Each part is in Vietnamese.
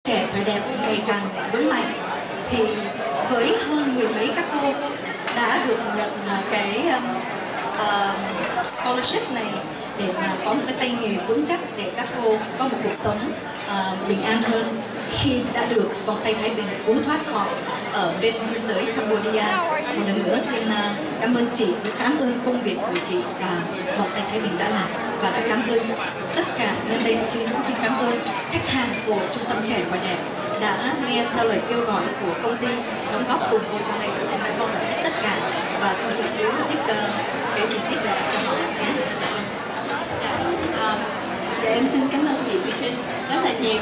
Trẻ và đẹp ngày càng vững mạnh, thì với hơn mười mấy các cô đã được nhận cái scholarship này để mà có một cái tay nghề vững chắc để các cô có một cuộc sống bình an hơn khi đã được vòng tay Thái Bình cứu thoát họ ở bên biên giới Cambodia. Một lần nữa xin cảm ơn chị, cảm ơn công việc của chị và vòng tay Thái Bình đã làm, và đã cảm ơn tất cả. Nhân đây Trinh cũng xin cảm ơn khách hàng của Trung tâm Trẻ và Đẹp đã nghe theo lời kêu gọi của công ty đóng góp cùng cô trong đây. Tôi trình bày vâng lại hết tất cả và xin chị cứ tiếp cái receipt này cho họ nhé. Dạ, em xin cảm ơn chị Thùy Trinh rất là nhiều.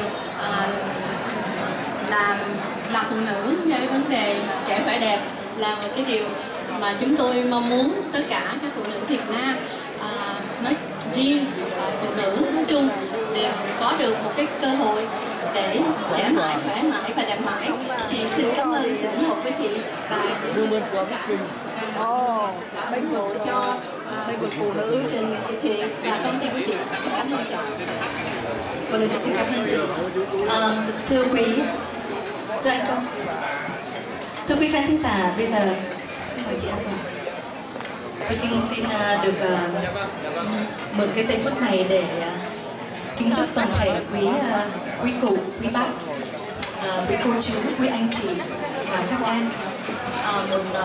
Là phụ nữ với vấn đề mà trẻ khỏe đẹp là một cái điều mà chúng tôi mong muốn tất cả các phụ nữ Việt Nam nói riêng, phụ nữ nói chung đều có được một cái cơ hội để trẻ mãi, khỏe mãi và đẹp mãi. Thì xin cảm ơn sự ủng hộ của chị và tất cả đã ủng hộ cho chương trình của chị và công ty của chị. Xin cảm ơn chị. Một lần nữa xin cảm ơn chị. Thưa quý, thưa anh Công, thưa quý khán thính giả, bây giờ xin mời chị An Toàn. Tôi Trinh xin được mượn cái giây phút này để kính chúc toàn thể quý cụ, quý bác, quý cô chú, quý anh chị và các em một